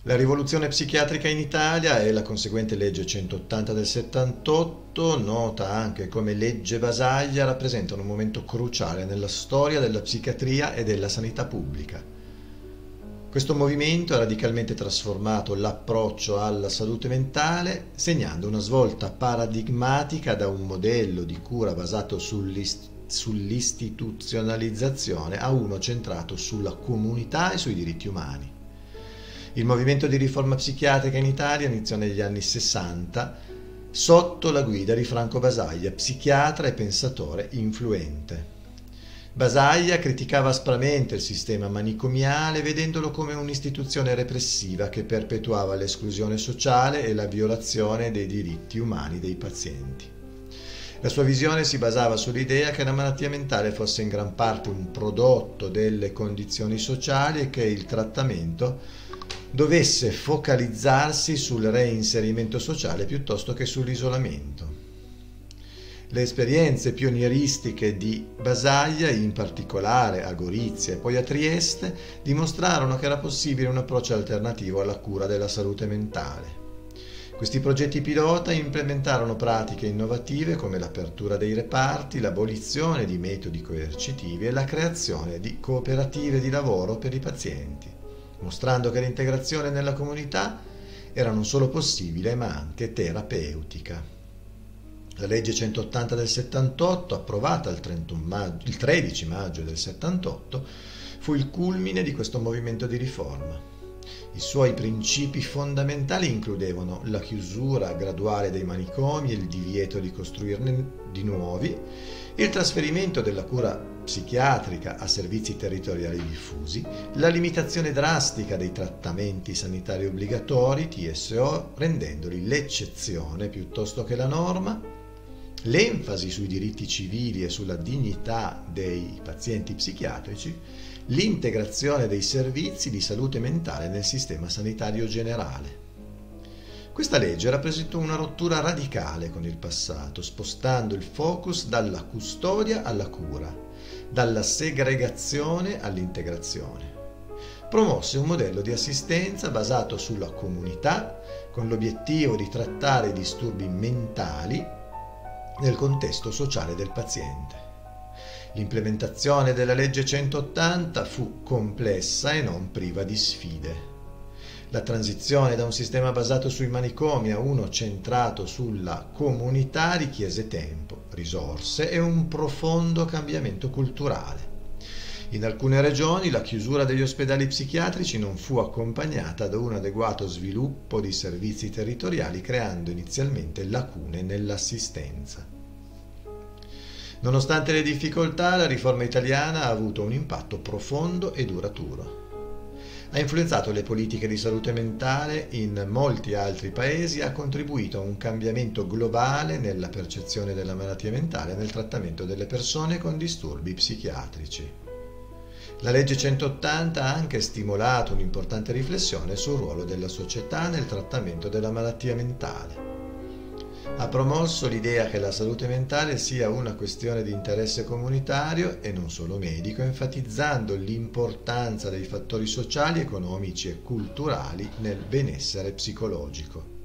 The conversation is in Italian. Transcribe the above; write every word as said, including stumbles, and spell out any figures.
La rivoluzione psichiatrica in Italia e la conseguente legge centottanta del settantotto, nota anche come legge Basaglia, rappresentano un momento cruciale nella storia della psichiatria e della sanità pubblica. Questo movimento ha radicalmente trasformato l'approccio alla salute mentale, segnando una svolta paradigmatica da un modello di cura basato sull'ist- sull'istituzionalizzazione a uno centrato sulla comunità e sui diritti umani. Il movimento di riforma psichiatrica in Italia iniziò negli anni sessanta sotto la guida di Franco Basaglia, psichiatra e pensatore influente. Basaglia criticava aspramente il sistema manicomiale, vedendolo come un'istituzione repressiva che perpetuava l'esclusione sociale e la violazione dei diritti umani dei pazienti. La sua visione si basava sull'idea che la malattia mentale fosse in gran parte un prodotto delle condizioni sociali e che il trattamento dovesse focalizzarsi sul reinserimento sociale piuttosto che sull'isolamento. Le esperienze pionieristiche di Basaglia, in particolare a Gorizia e poi a Trieste, dimostrarono che era possibile un approccio alternativo alla cura della salute mentale. Questi progetti pilota implementarono pratiche innovative come l'apertura dei reparti, l'abolizione di metodi coercitivi e la creazione di cooperative di lavoro per i pazienti, mostrando che l'integrazione nella comunità era non solo possibile ma anche terapeutica. La legge centottanta del settantotto, approvata il, trentuno maggio, il tredici maggio del settantotto, fu il culmine di questo movimento di riforma. I suoi principi fondamentali includevano la chiusura graduale dei manicomi e il divieto di costruirne di nuovi, il trasferimento della cura psichiatrica a servizi territoriali diffusi, la limitazione drastica dei trattamenti sanitari obbligatori, T S O, rendendoli l'eccezione piuttosto che la norma, l'enfasi sui diritti civili e sulla dignità dei pazienti psichiatrici, l'integrazione dei servizi di salute mentale nel sistema sanitario generale. Questa legge rappresentò una rottura radicale con il passato, spostando il focus dalla custodia alla cura, dalla segregazione all'integrazione. Promosse un modello di assistenza basato sulla comunità, con l'obiettivo di trattare i disturbi mentali nel contesto sociale del paziente. L'implementazione della legge centottanta fu complessa e non priva di sfide. La transizione da un sistema basato sui manicomi a uno centrato sulla comunità richiese tempo, risorse e un profondo cambiamento culturale. In alcune regioni la chiusura degli ospedali psichiatrici non fu accompagnata da un adeguato sviluppo di servizi territoriali, creando inizialmente lacune nell'assistenza. Nonostante le difficoltà, la riforma italiana ha avuto un impatto profondo e duraturo. Ha influenzato le politiche di salute mentale in molti altri paesi e ha contribuito a un cambiamento globale nella percezione della malattia mentale e nel trattamento delle persone con disturbi psichiatrici. La legge centottanta ha anche stimolato un'importante riflessione sul ruolo della società nel trattamento della malattia mentale. Ha promosso l'idea che la salute mentale sia una questione di interesse comunitario e non solo medico, enfatizzando l'importanza dei fattori sociali, economici e culturali nel benessere psicologico.